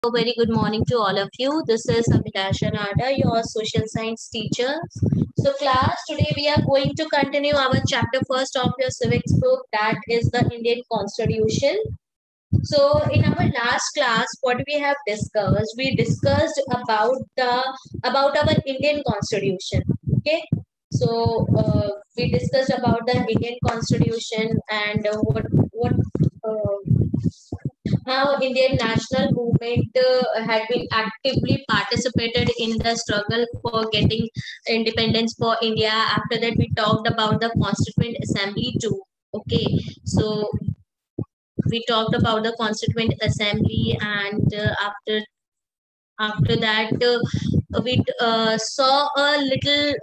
A very good morning to all of you. This is Abhilasha Nada, your social science teacher. So, class, today we are going to continue our chapter first of your civics book, that is the Indian Constitution. So, in our last class, what we have discussed, we discussed about our Indian Constitution. Okay, so we discussed about the Indian Constitution and how Indian national movement had been actively participated in the struggle for getting independence for India. After that, we talked about the Constituent Assembly too. Okay, so we talked about the Constituent Assembly, and after that, we saw a little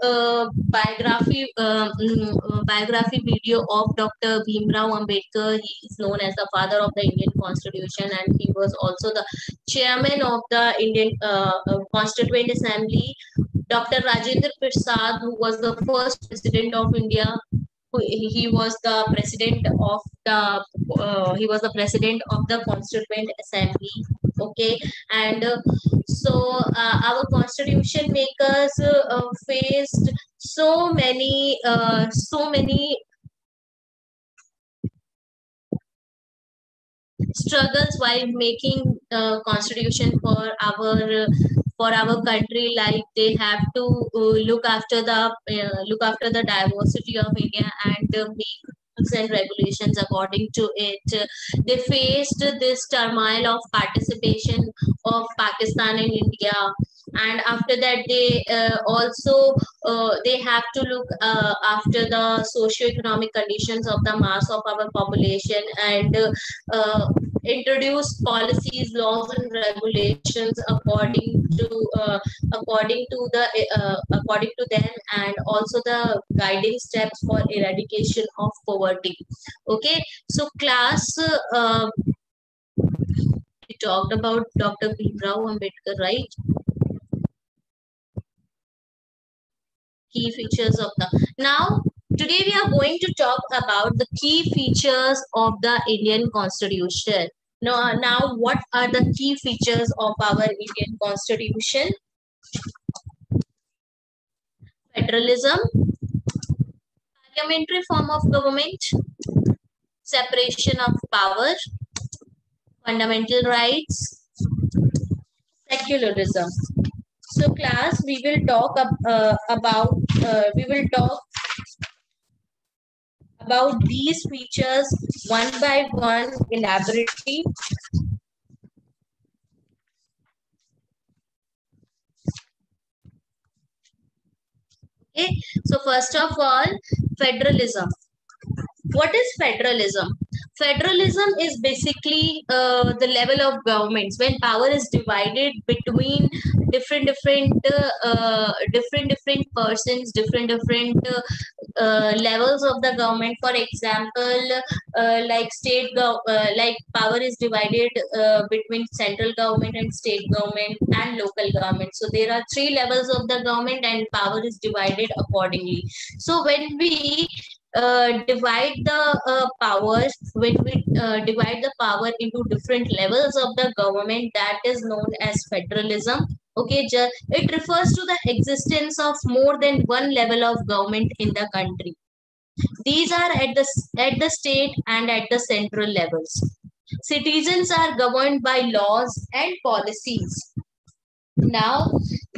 biography video of Dr. Bhimrao Ambedkar. He is known as the father of the Indian Constitution, and he was also the chairman of the Indian Constituent Assembly. Dr. Rajendra Prasad, who was the first president of India, he was the president of the Constituent Assembly. Okay, and our constitution makers faced so many struggles while making constitution for our country. Like they have to look after the diversity of India and make rules and regulations according to it. They faced this turmoil of participation of Pakistan and India, and after that they have to look after the socio-economic conditions of the mass of our population, and introduce policies, laws, and regulations according to them, and also the guiding steps for eradication of poverty. Okay, so class, we talked about Dr. Bhimrao Ambedkar, right? Key features of the now. Today we are going to talk about the key features of the Indian Constitution. Now, what are the key features of our Indian Constitution? Federalism, parliamentary form of government, separation of power, fundamental rights, secularism. So, class, we will talk about these features one by one elaborately. Okay, so first of all, federalism. What is federalism? Federalism is basically the level of governments when power is divided between different persons, different levels of the government. For example, like power is divided between central government and state government and local government. So there are three levels of the government, and power is divided accordingly. So when we divide the powers, when we divide the power into different levels of the government, that is known as federalism. Okay, it refers to the existence of more than one level of government in the country. These are at the state and at the central levels. Citizens are governed by laws and policies. Now,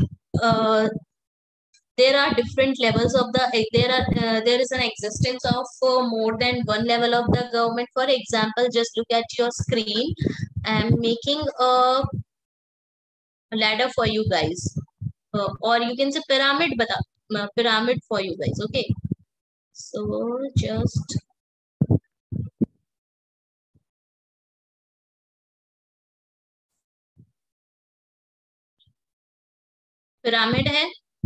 there are different levels of there is an existence of more than one level of the government. For example, just look at your screen. I'm making a ladder for you guys, or you can say pyramid for you guys. Okay, so just pyramid hai.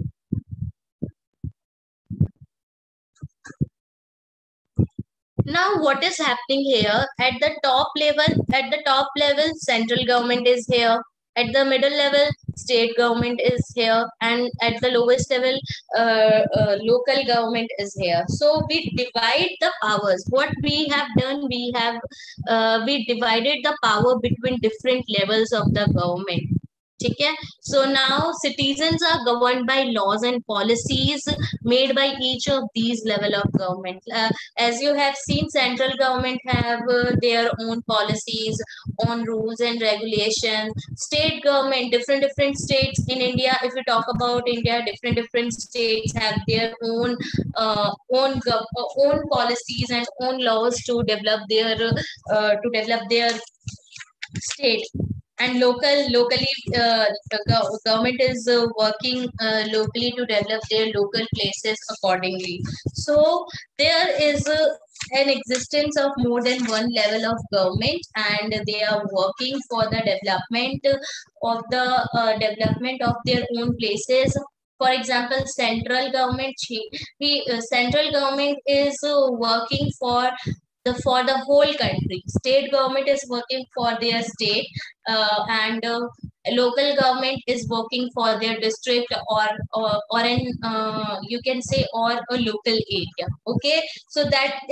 Now, what is happening here? At the top level, central government is here. At the middle level, state government is here, and at the lowest level, local government is here. So we divide the powers. What we have done, we divided the power between different levels of the government. Okay. So now citizens are governed by laws and policies made by each of these level of government. As you have seen, central government have their own policies, own rules and regulations. State government, different states in India. If we talk about India, different states have their own policies and own laws to develop their state. And locally, the government is working locally to develop their local places accordingly. So there is an existence of more than one level of government, and they are working for the development of their own places. For example, central government is working for the whole country. State government is working for their state, and local government is working for their district, or in you can say, or a local area. Okay, so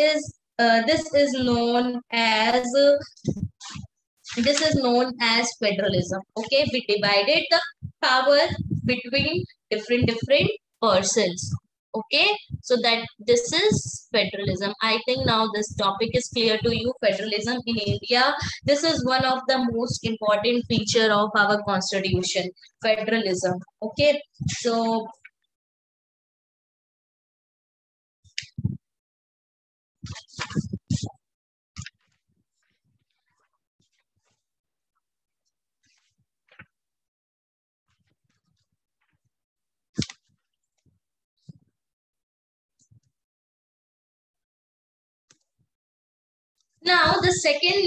this is known as federalism. Okay, we divided the power between different persons. Okay, so that this is federalism. I think now this topic is clear to you. Federalism in India, this is one of the most important feature of our constitution, federalism. Okay, so now the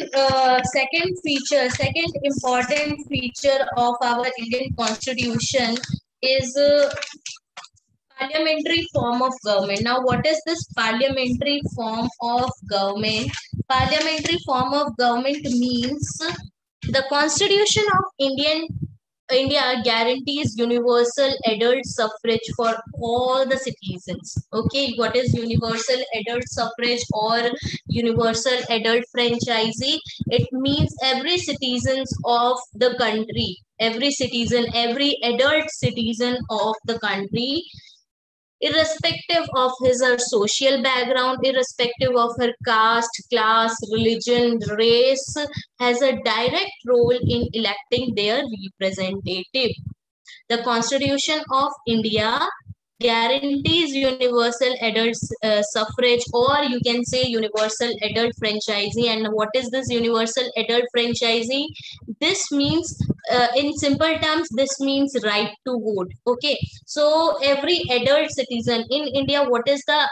second important feature of our Indian constitution is parliamentary form of government. Now, what is this parliamentary form of government? Parliamentary form of government means the Constitution of India guarantees universal adult suffrage for all the citizens. Okay, what is universal adult suffrage or universal adult franchise? It means every citizens of the country, every adult citizen of the country, irrespective of his or social background, irrespective of her caste, class, religion, race, has a direct role in electing their representative. The Constitution of India guarantees universal adult suffrage, or you can say universal adult franchise. And what is this universal adult franchise? This means, in simple terms, this means right to vote. Okay, so every adult citizen in India, what is the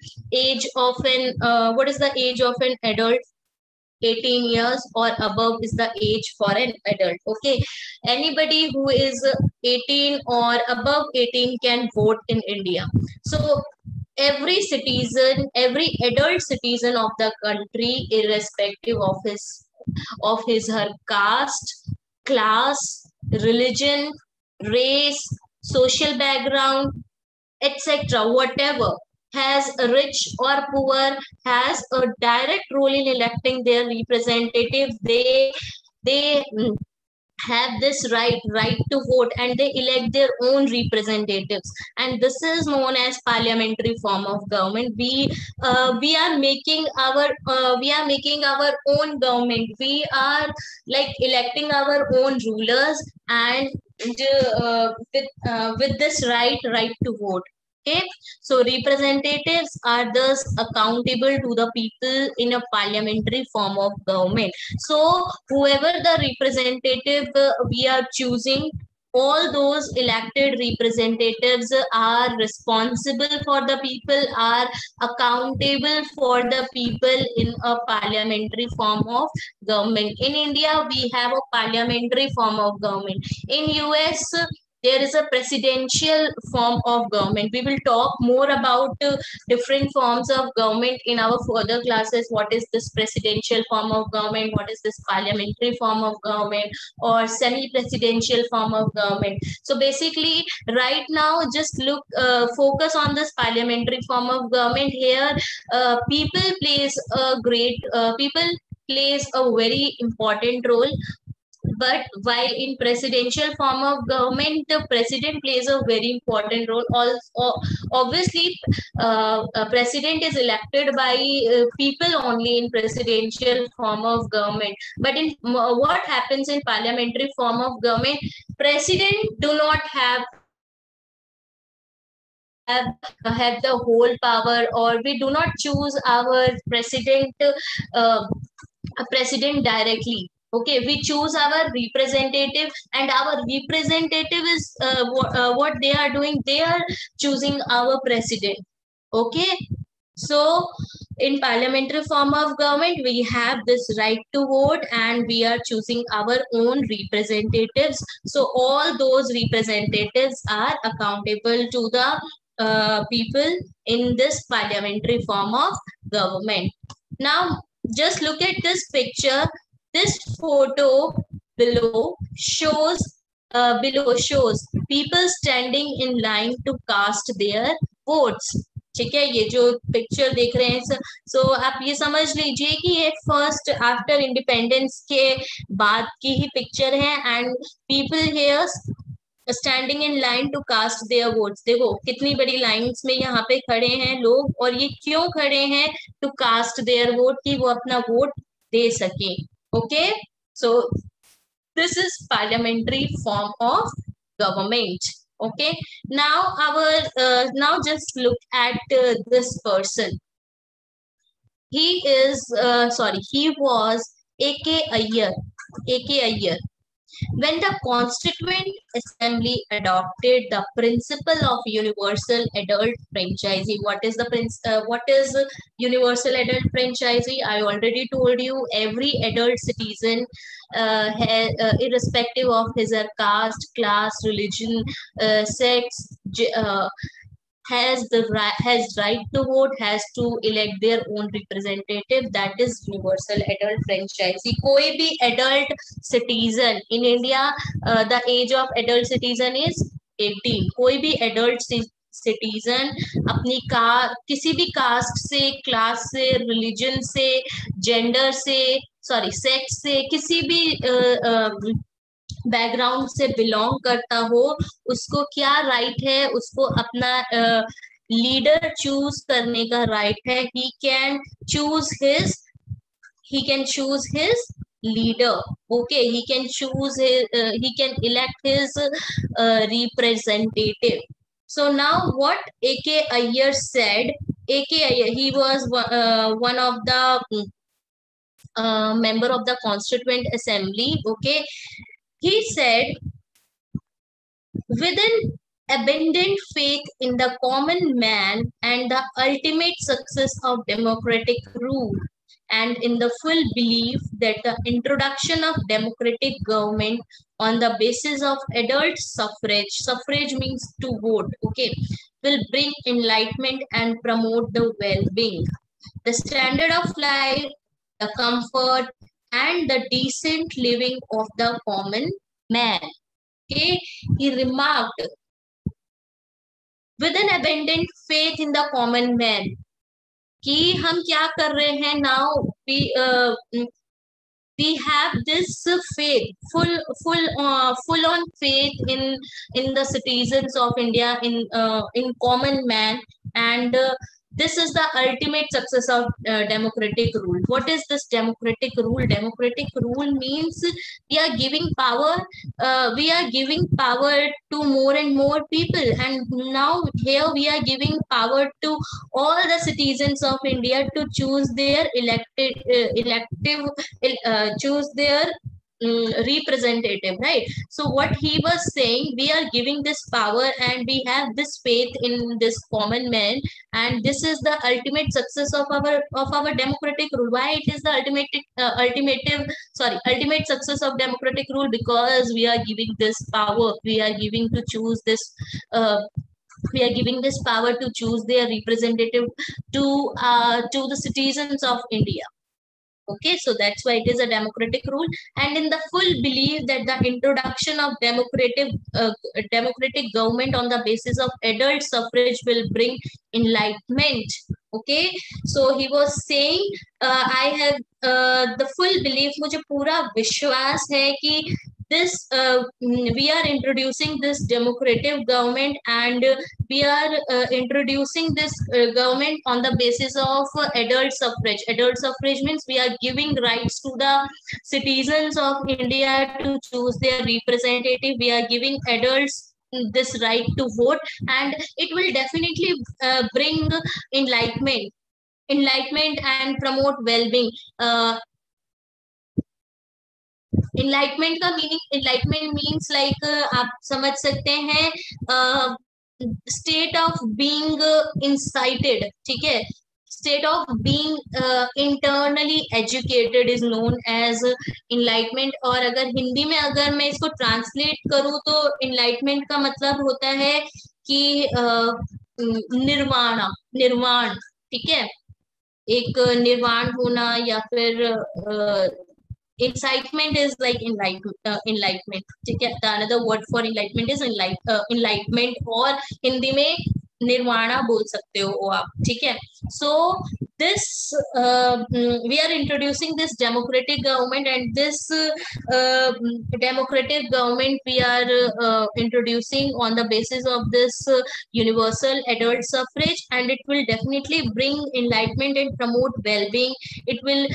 age of an adult? 18 years or above is the age for an adult. Okay, anybody who is 18 or above 18 can vote in India. So every adult citizen of the country, irrespective of his her caste, class, religion, race, social background, etc., whatever, has rich or poor, has a direct role in electing their representative. They have this right to vote, and they elect their own representatives, and this is known as parliamentary form of government. We are making our own government. We are like electing our own rulers, and with this right to vote. Okay, so representatives are thus accountable to the people in a parliamentary form of government. So whoever the representative we are choosing, all those elected representatives are responsible for the people, are accountable for the people in a parliamentary form of government. In India, we have a parliamentary form of government. In US, there is a presidential form of government. We will talk more about different forms of government in our further classes. What is this presidential form of government? What is this parliamentary form of government or semi-presidential form of government? So basically, right now, just look, focus on this parliamentary form of government. Here, people plays a very important role, but while in presidential form of government, the president plays a very important role. Also, obviously, a president is elected by people only in presidential form of government. But in what happens in parliamentary form of government, president do not have have the whole power, or we do not choose our president, a president directly. Okay, we choose our representative, and our representative is what they are doing, they are choosing our president. Okay, so in parliamentary form of government, we have this right to vote, and we are choosing our own representatives. So all those representatives are accountable to the people in this parliamentary form of government. Now, just look at this picture. This photo below shows people standing in line to cast their votes. ठीक है, ये जो picture देख रहे हैं, सो आप ये समझ लीजिए कि ये फर्स्ट आफ्टर इंडिपेंडेंस के बाद की ही पिक्चर है, and people here standing in line to cast their votes. देखो कितनी बड़ी लाइंस में यहाँ पे खड़े हैं लोग, और ये क्यों खड़े हैं? टू कास्ट देयर वोट, कि वो अपना वोट दे सके. Okay, so this is parliamentary form of government. Okay, now just look at this person. He was A.K. Iyer. When the Constituent Assembly adopted the principle of universal adult franchisee. What is universal adult franchisee? I already told you, every adult citizen, irrespective of his or caste, class, religion, sex, has right to vote, has to elect their own representative. That is universal adult franchisee. कोई भी adult citizen in India, the age of adult citizen is 18. कोई भी adult citizen अपनी किसी भी cast से, class से, religion से, जेंडर से, सेक्स से, किसी भी बैकग्राउंड से बिलोंग करता हो, उसको क्या राइट है? उसको अपना लीडर चूज करने का राइट है. He can choose his leader. Okay, he can elect his representative. So now what A.K. Iyer said, A.K. Iyer, he was one of the member of the Constituent Assembly. Okay, he said, with an abundant faith in the common man and the ultimate success of democratic rule, and in the full belief that the introduction of democratic government on the basis of adult suffrage means to vote, okay, will bring enlightenment and promote the well-being, the standard of life, the comfort, and the decent living of the common man. Okay, he remarked, with an abundant faith in the common man, कि हम क्या कर रहे हैं? Now we have this faith, full on faith in the citizens of India, in common man, and this is the ultimate success of democratic rule. What is this democratic rule? Democratic rule means we are giving power to more and more people, and now here we are giving power to all the citizens of India to choose their choose their representative, right? So what he was saying, we are giving this power and we have this faith in this common man, and this is the ultimate success of our democratic rule. Why it is the ultimate success of democratic rule? Because we are giving this power, we are giving to choose this uh, we are giving this power to choose their representative to the citizens of India. Okay, so that's why it is a democratic rule, and in the full belief that the introduction of democratic government on the basis of adult suffrage will bring enlightenment. Okay, so he was saying, I have the full belief, मुझे पूरा विश्वास है कि this we are introducing this democratic government, and we are introducing this government on the basis of adult suffrage. Adult suffrage means we are giving rights to the citizens of India to choose their representative. We are giving adults this right to vote, and it will definitely bring enlightenment and promote well-being. Enlightenment का मीनिंग, enlightenment means like आप समझ सकते हैं state of being incited, ठीक है? State of being internally educated is known as enlightenment. और अगर हिंदी में अगर मैं इसको ट्रांसलेट करूँ तो enlightenment का मतलब होता है कि निर्वाण, ठीक है? एक निर्वाण होना, या फिर incitement is like enlightenment, ठीक है? The another word for enlightenment is enlightenment, और हिंदी में निर्वाणा बोल सकते हो आप, ठीक है? So this we are introducing this democratic government, and this democratic government we are introducing on the basis of this universal adult suffrage, and it will definitely bring enlightenment and promote well-being. It will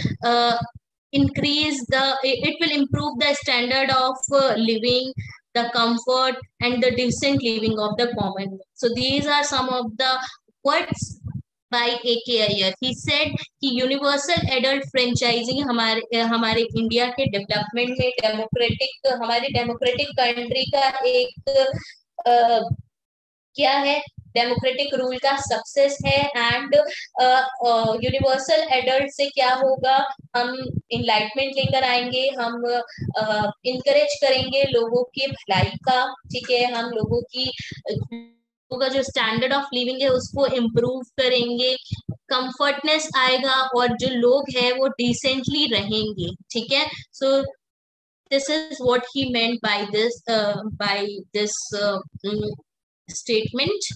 it will improve the standard of living, the comfort and the decent living of the common. So these are some of the words by A.K. Iyer. He said कि universal adult franchising हमारे India के development में हमारे democratic country का एक क्या है, democratic rule का सक्सेस है। एंड यूनिवर्सल एडल्ट से क्या होगा, हम इनलाइटमेंट लेकर आएंगे, हम इनकरेज करेंगे लोगों की भलाई का, ठीक है? हम लोगों का जो स्टैंडर्ड ऑफ लिविंग है उसको इम्प्रूव करेंगे, कंफर्टनेस आएगा, और जो लोग हैं वो डिसेंटली रहेंगे, ठीक है? So this is what he meant by this statement.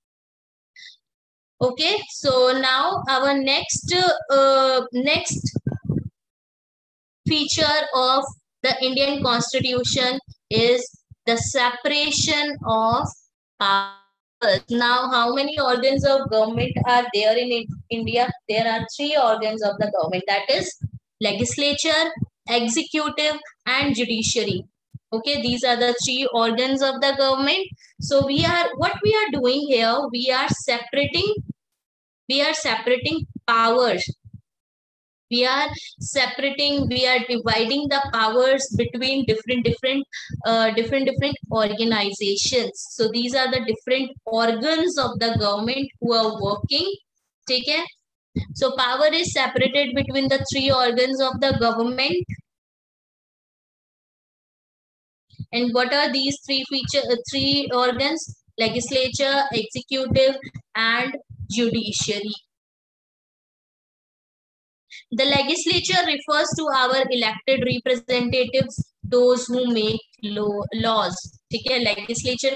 Okay, so now our next feature of the Indian Constitution is the separation of powers. Now, how many organs of government are there in India? There are 3 organs of the government, that is legislature, executive and judiciary. Okay, these are the 3 organs of the government. So what we are doing here, we are separating powers. We are dividing the powers between different organizations. So these are the different organs of the government who are working, ठीक है? So power is separated between the 3 organs of the government. And what are these 3 organs? Legislature, executive and judiciary. The legislature refers to our elected representatives, those who make laws, ठीक है? Legislature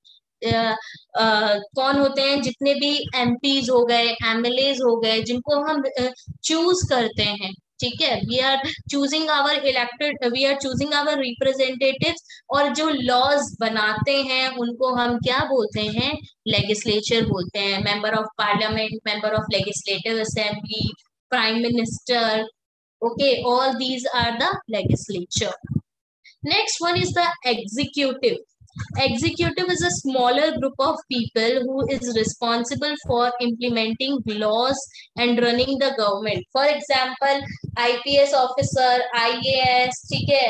कौन होते हैं? जितने भी MPs हो गए, MLAs हो गए, जिनको हम चूज करते हैं, ठीक है? We are choosing our representatives, और जो laws बनाते हैं उनको हम क्या बोलते हैं? Legislature बोलते हैं. Member of Parliament, Member of Legislative Assembly, Prime Minister. Okay, all these are the legislature. Next one is the executive. Executive is a smaller group of people who is responsible for implementing laws and running the government. For example, IPS officer, IAS, ठीक है?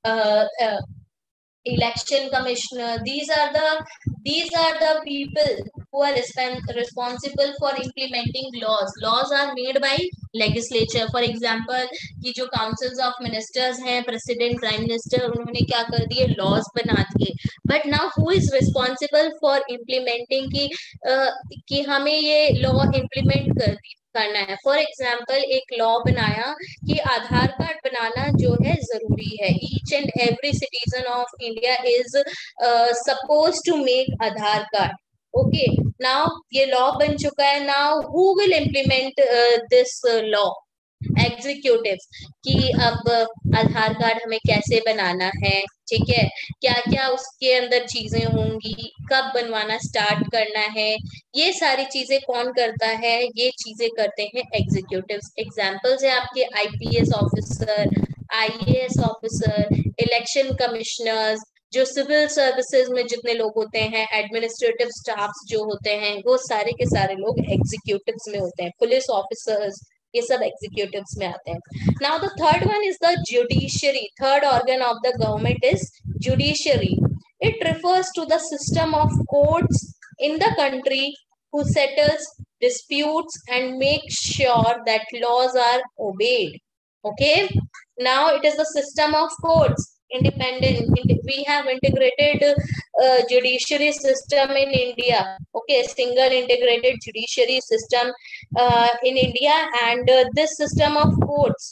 election commissioner. These are the people who are responsible for implementing laws. Laws are made by legislature. For example, कि जो councils of ministers हैं, president, prime minister, उन्होंने क्या कर दिए, laws बना दिए. But now who is responsible for implementing कि हमें ये law implement करना है. फॉर एग्जाम्पल एक लॉ बनाया कि आधार कार्ड बनाना जो है जरूरी है. Each and every citizen of India is suppose to make Aadhaar card. Okay, now ये लॉ बन चुका है. Now who will implement this law? Executives. कि अब आधार कार्ड हमें कैसे बनाना है, ठीक है, क्या क्या उसके अंदर चीजें होंगी, कब बनवाना स्टार्ट करना है, ये सारी चीजें कौन करता है? ये चीजें करते हैं एग्जीक्यूटिव्स. एग्जांपल्स है आपके IPS officer, IAS officer, election commissioners, जो सिविल सर्विसेज में जितने लोग होते हैं, एडमिनिस्ट्रेटिव स्टाफ जो होते हैं, वो सारे के सारे लोग एग्जीक्यूटिव्स में होते हैं. पुलिस ऑफिसर्स, ये सब एग्जीक्यूटिव्स में आते हैं. Now the third one is the judiciary. Third organ of the government is judiciary. It refers to the system of courts in the country who settles disputes and makes sure that laws are obeyed. Okay, now it is the system of courts. We have integrated judiciary system in India. Okay, single integrated judiciary system in India, and this system of courts,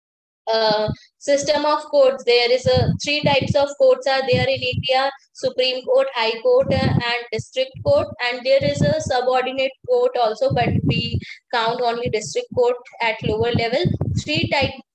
there is three types of courts are there in India: Supreme Court, High Court, and District Court. And there is a subordinate court also, but we count only District Court at lower level. Three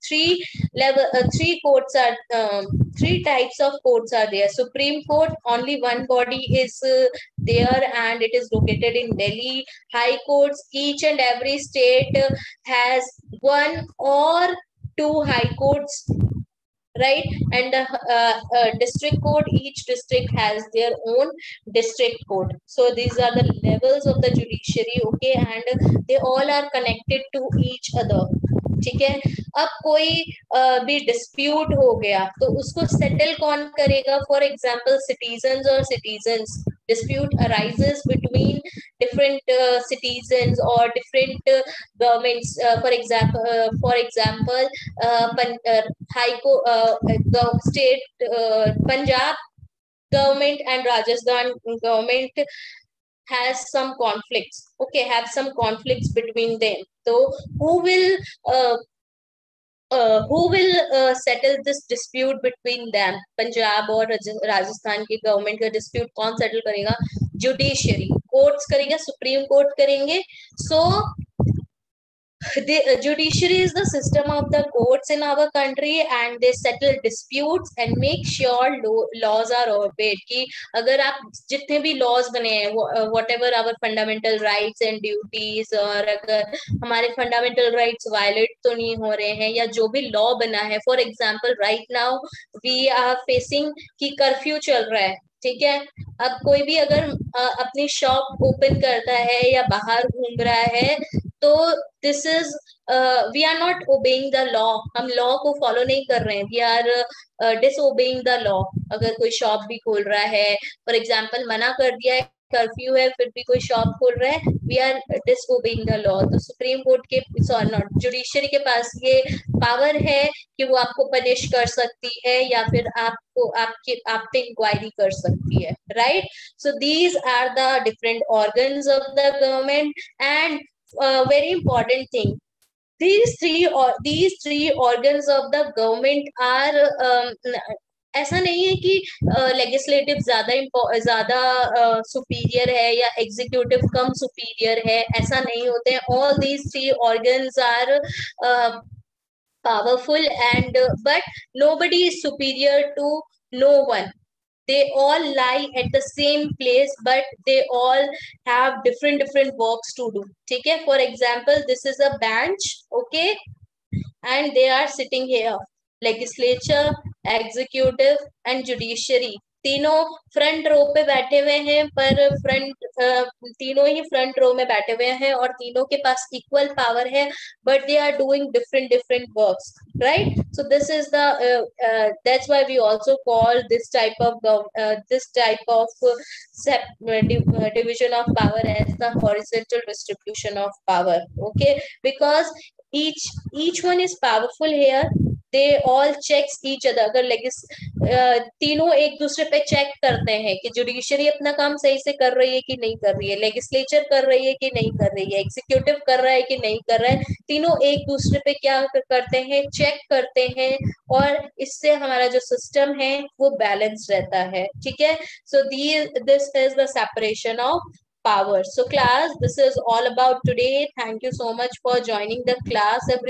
types of courts are there. Supreme Court, only one body is there, and it is located in Delhi. High Courts, each and every state has one or two high courts, right? And district court, each district has their own district court. So these are the levels of the judiciary. Okay, and they all are connected to each other. ठीक है. अब कोई भी dispute हो गया तो उसको settle कौन करेगा? फॉर एग्जाम्पल सिटीजन्स और citizens. dispute arises between different citizens or different governments. For example, state Punjab government and Rajasthan government have some conflicts between them. So who will settle this dispute between them? Punjab और राजस्थान की government का dispute कौन settle करेगा? Judiciary. Courts करेगा, supreme court करेंगे. So the judiciary is the system of the courts in our country, and they settle disputes and make sure laws are obeyed. कि अगर आप जितने भी laws बने हैं, whatever our fundamental rights and duties, और अगर हमारे fundamental rights violate तो नहीं हो रहे हैं, या जो भी law बना है. For example, right now we are facing कि कर्फ्यू चल रहा है, ठीक है. अब कोई भी अगर अपनी शॉप ओपन करता है या बाहर घूम रहा है, तो this is we are not obeying the law. हम लॉ को फॉलो नहीं कर रहे हैं. We are disobeying the law. अगर कोई शॉप भी खोल रहा है, फॉर एग्जाम्पल मना कर दिया है, कर्फ्यू है, फिर भी कोई शॉप खोल रहा है, we are disobeying the law. तो सुप्रीम कोर्ट के नॉट जुडिशरी के पास ये पावर है कि वो आपको पनिश कर सकती है या फिर आपको आप पे इंक्वायरी कर सकती है, right? So these are the different organs of the government. And very important thing, these three organs of the government are ऐसा नहीं है कि लेजिस्लेटिव ज्यादा सुपीरियर है या एग्जीक्यूटिव कम सुपीरियर है. ऐसा नहीं होते हैं. All these three organs are powerful, and but nobody is superior to no one. They all lie at the same place, but they all have different works to do. ठीक है. For example, this is a bench, okay, and they are sitting here: legislature, executive, and judiciary. तीनों front row पे बैठे हुए हैं, पर तीनों ही front row में बैठे हुए हैं और तीनों के पास इक्वल पावर है, but they are doing different different works, right? So that's why we also call this type of division of power as the horizontal distribution of power. Okay, because each one is powerful here. They all checks each other. अगर तीनों एक दूसरे पे check करते हैं कि judiciary अपना काम सही से कर रही है कि नहीं कर रही है, लेजिस्लेचर कर रही है कि नहीं कर रही है, एग्जीक्यूटिव कर रहा है कि नहीं कर रहा है, तीनों एक दूसरे पे क्या करते हैं, चेक करते हैं, और इससे हमारा जो सिस्टम है वो बैलेंस रहता है, ठीक है? So this is the separation of power. So class, this is all about today. Thank you so much for joining the class, everybody.